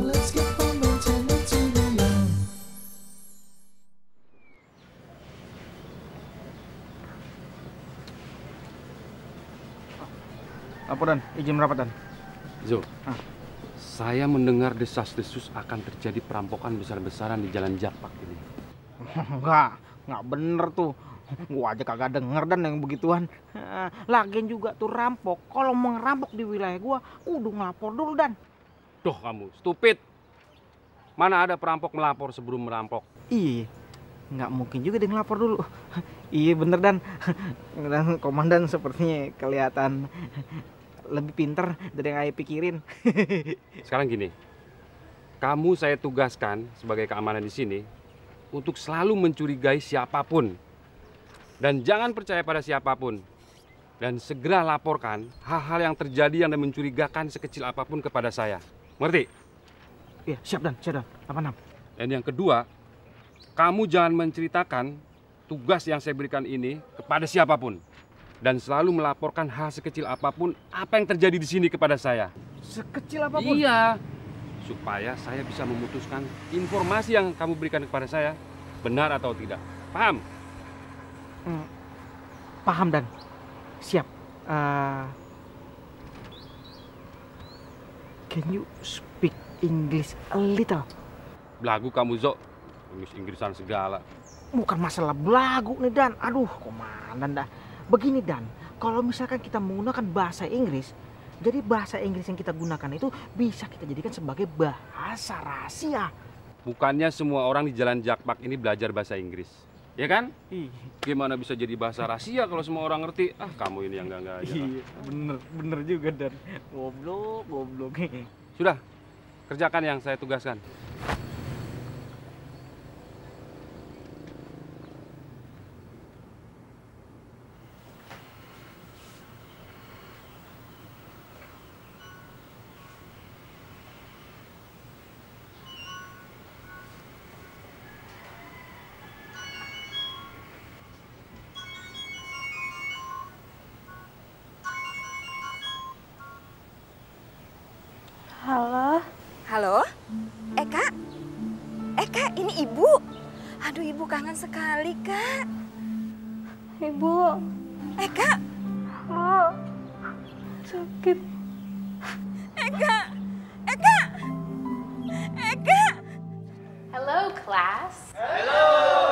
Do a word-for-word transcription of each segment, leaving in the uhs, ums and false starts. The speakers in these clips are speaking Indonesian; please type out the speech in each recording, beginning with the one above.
let's get home and tell it to the young. Apa Dan? Izin merapat Dan. Zo, ah. saya mendengar desas-desus akan terjadi perampokan besar-besaran di Jalan Jakpak ini. Enggak, enggak bener tuh. Gua aja kagak denger Dan yang begituan. Lagian juga tuh rampok, kalau mau ngerampok di wilayah gua, kudu ngelapor dulu Dan. Duh kamu, stupid. Mana ada perampok melapor sebelum merampok? Iya, nggak mungkin juga dia ngelapor dulu. Iya bener Dan. Dan komandan sepertinya kelihatan lebih pinter dari yang Ayah pikirin. Sekarang gini, kamu saya tugaskan sebagai keamanan di sini untuk selalu mencurigai siapapun. Dan jangan percaya pada siapapun. Dan segera laporkan hal-hal yang terjadi yang mencurigakan sekecil apapun kepada saya. Ngerti? Iya, siap Dan, siap Dan. delapan enam. Dan yang kedua, kamu jangan menceritakan tugas yang saya berikan ini kepada siapapun. Dan selalu melaporkan hal sekecil apapun apa yang terjadi di sini kepada saya. Sekecil apapun? Iya. Supaya saya bisa memutuskan informasi yang kamu berikan kepada saya benar atau tidak. Paham? Hmm, paham Dan. Siap. Uh, can you speak English a little? Belagu kamu, Zo. Inggris-Inggrisan segala. Bukan masalah belagu nih Dan. Aduh, komandan dah. Begini Dan, kalau misalkan kita menggunakan bahasa Inggris, jadi bahasa Inggris yang kita gunakan itu bisa kita jadikan sebagai bahasa rahasia. Bukannya semua orang di Jalan Jakpak ini belajar bahasa Inggris, ya kan? Ih. Gimana bisa jadi bahasa rahasia kalau semua orang ngerti? Ah, kamu ini yang enggak-enggak aja. Iya, bener, bener juga Dan. Goblok, goblok. Sudah, kerjakan yang saya tugaskan. Halo. Halo? Eka? Eka, ini Ibu. Aduh, Ibu kangen sekali, Kak. Ibu. Eka? Oh, sakit. Eka? Eka? Eka? Hello, class. Hello.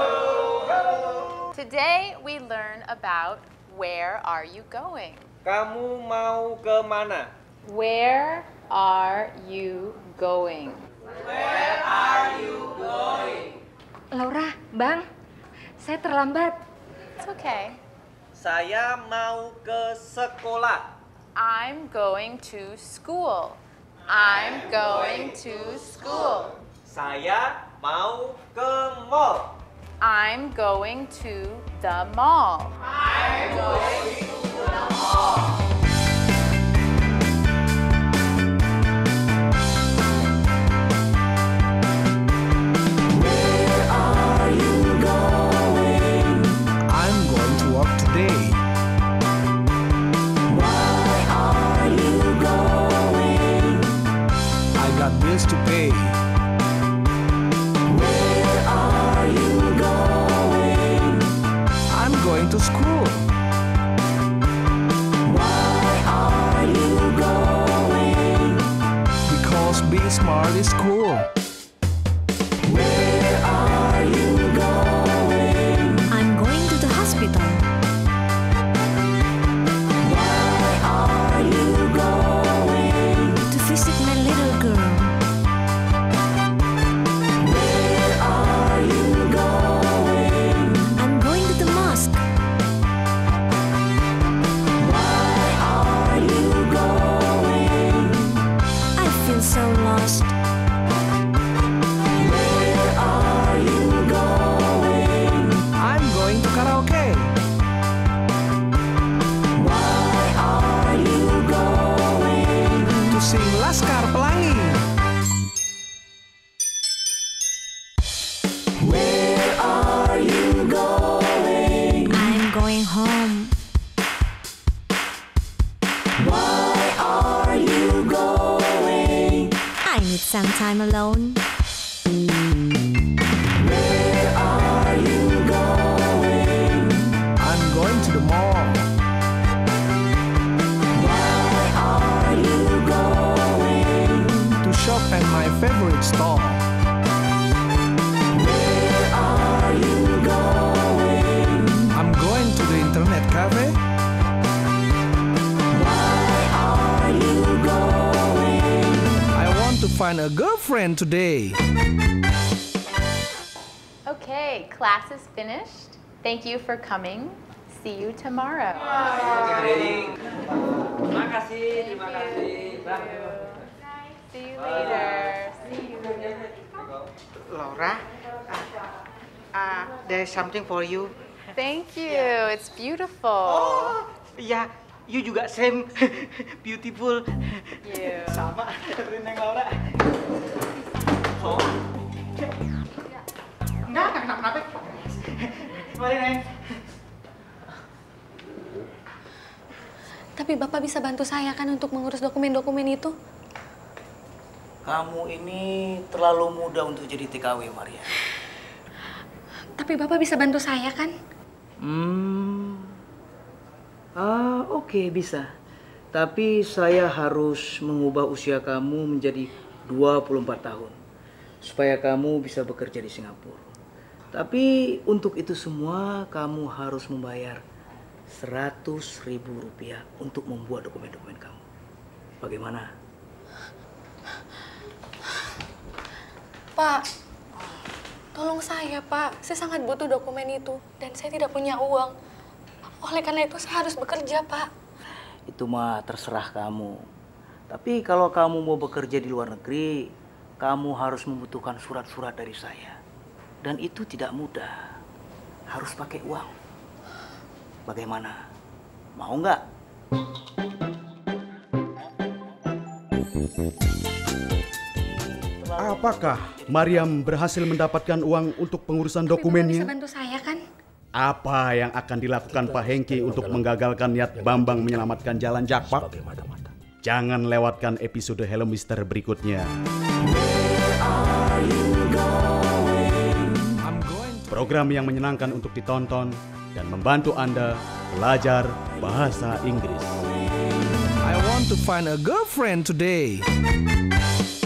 Today we learn about where are you going? Kamu mau ke mana? Where are you going? Where are you going? Laura, Bang, saya terlambat. It's okay. Saya mau ke sekolah. I'm going to school. I'm going to school. Saya mau ke mall. I'm going to the mall. I'm going to the mall. To pay. Where are you going? I'm going to school. Why are you going? Because being smart is cool. Where are you going? I'm going to the hospital. Why are you going? To visit my little girl. So lost. Where are you going? I'm going to karaoke. Why are you going? To sing Laskar Pelangi. Where are you going? I'm going home. Why are you going? I I need some time alone. Where are you going? I'm going to the mall. Why are you going? To shop at my favorite store. Where are you going? I'm going to the internet cafe. Why are you going? I want to find a girlfriend today. Okay, class is finished. Thank you for coming. See you tomorrow. Terima kasih, terima kasih. See you later. See you. Laura, uh, uh, there's something for you. Thank you. It's beautiful. Oh, ya, you juga same beautiful. You. Sama, Neng Laura. Oh. Enggak, enggak kenapa-napa. Mari, Neng. Tapi Bapak bisa bantu saya kan untuk mengurus dokumen-dokumen itu? Kamu ini terlalu muda untuk jadi T K W, Maria. Tapi Bapak bisa bantu saya kan? Hmm. Ah, oke, okay, bisa. Tapi saya harus mengubah usia kamu menjadi dua puluh empat tahun. Supaya kamu bisa bekerja di Singapura. Tapi untuk itu semua kamu harus membayar seratus ribu rupiah untuk membuat dokumen-dokumen kamu. Bagaimana? Pak, tolong saya, Pak. Saya sangat butuh dokumen itu dan saya tidak punya uang. Oleh karena itu saya harus bekerja, Pak. Itu mah terserah kamu. Tapi kalau kamu mau bekerja di luar negeri, kamu harus membutuhkan surat-surat dari saya. Dan itu tidak mudah. Harus pakai uang. Bagaimana? Mau nggak? Apakah Mariam berhasil mendapatkan uang untuk pengurusan Tapi Bapak dokumennya? bisa bantu saya kan? Apa yang akan dilakukan Pak Hengki untuk menggagalkan niat Bambang menyelamatkan Jalan Jakpak? Jangan lewatkan episode Hello Mister berikutnya. Program yang menyenangkan untuk ditonton dan membantu Anda belajar bahasa Inggris. I want to find a girlfriend today.